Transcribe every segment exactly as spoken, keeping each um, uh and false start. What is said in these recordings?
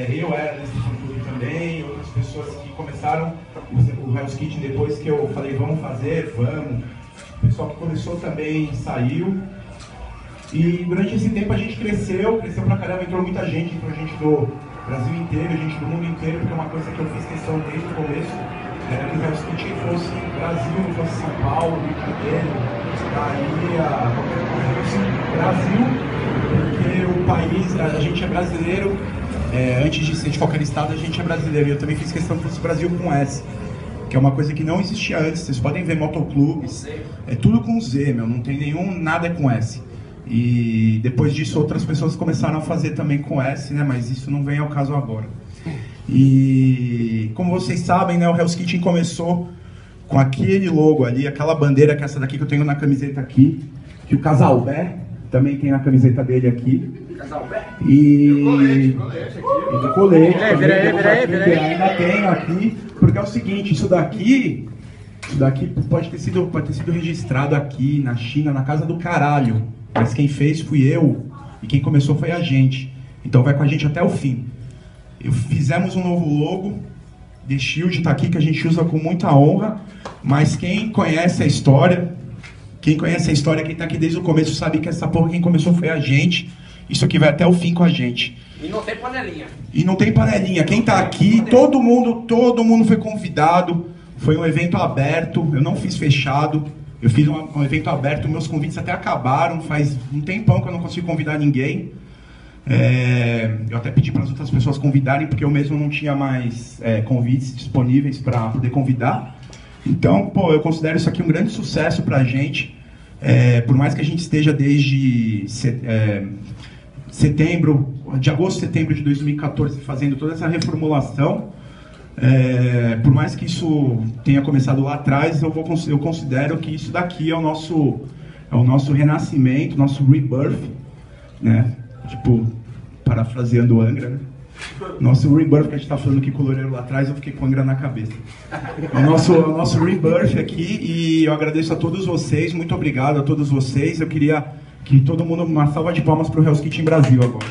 eu era nesse fã-clube também, outras pessoas que começaram o Hell's Kitchen depois que eu falei, vamos fazer, vamos. O pessoal que começou também saiu. E durante esse tempo a gente cresceu, cresceu pra caramba, entrou muita gente, entrou gente do Brasil inteiro, gente do mundo inteiro, porque é uma coisa que eu fiz questão desde o começo, era que o Hell's Kitchen fosse Brasil, não fosse São Paulo, Rio de Janeiro, Bahia, qualquer coisa, fosse Brasil, porque o país, a gente é brasileiro, é, antes de ser de qualquer estado, a gente é brasileiro, e eu também fiz questão que fosse Brasil com S, que é uma coisa que não existia antes. Vocês podem ver motoclubes, é tudo com Z, meu, não tem nenhum, nada é com S. E depois disso outras pessoas começaram a fazer também com S, né? Mas isso não vem ao caso agora. E como vocês sabem, né, o Hell's Kitchen começou com aquele logo ali, aquela bandeira que é essa daqui que eu tenho na camiseta aqui, que o Casalbé também tem na camiseta dele aqui. Casalbé? E o colete, colete aqui. E do colete. É, vira aí, vira aí, vira aí. Ainda tenho aqui, porque é o seguinte, isso daqui, isso daqui pode ter sido, pode ter sido registrado aqui na China, na casa do caralho. Mas quem fez fui eu, e quem começou foi a gente. Então vai com a gente até o fim. Eu, fizemos um novo logo, The Shield está aqui, que a gente usa com muita honra. Mas quem conhece a história, quem conhece a história, quem está aqui desde o começo, sabe que essa porra quem começou foi a gente. Isso aqui vai até o fim com a gente. E não tem panelinha. E não tem panelinha. Quem está aqui, todo mundo, todo mundo foi convidado. Foi um evento aberto, eu não fiz fechado. Eu fiz um, um evento aberto, meus convites até acabaram, faz um tempão que eu não consigo convidar ninguém. É, eu até pedi para as outras pessoas convidarem, porque eu mesmo não tinha mais é, convites disponíveis para poder convidar. Então, pô, eu considero isso aqui um grande sucesso para a gente. É, por mais que a gente esteja desde set, é, setembro, de agosto, setembro de dois mil e quatorze, fazendo toda essa reformulação, É, por mais que isso tenha começado lá atrás, eu, vou, eu considero que isso daqui é o nosso, é o nosso renascimento, nosso rebirth, né? Tipo, parafraseando o Angra, né? Nosso rebirth, que a gente está falando aqui com o Loureiro lá atrás, eu fiquei com o Angra na cabeça. É o nosso, é o nosso rebirth aqui, e eu agradeço a todos vocês, muito obrigado a todos vocês. Eu queria que todo mundo, uma salva de palmas para o Hell's Kitchen Brasil agora.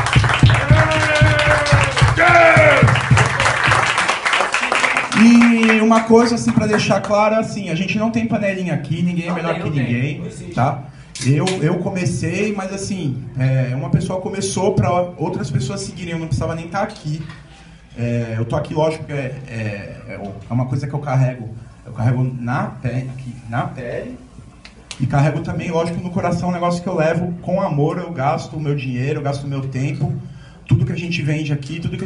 E uma coisa assim para deixar claro, assim, a gente não tem panelinha aqui, ninguém é melhor que ninguém, tá? Eu, eu comecei, mas assim, é, uma pessoa começou para outras pessoas seguirem, eu não precisava nem estar aqui. É, eu tô aqui, lógico, que é, é, é uma coisa que eu carrego, eu carrego na pele, aqui, na pele, e carrego também, lógico, no coração, um negócio que eu levo com amor, eu gasto o meu dinheiro, eu gasto o meu tempo, tudo que a gente vende aqui, tudo que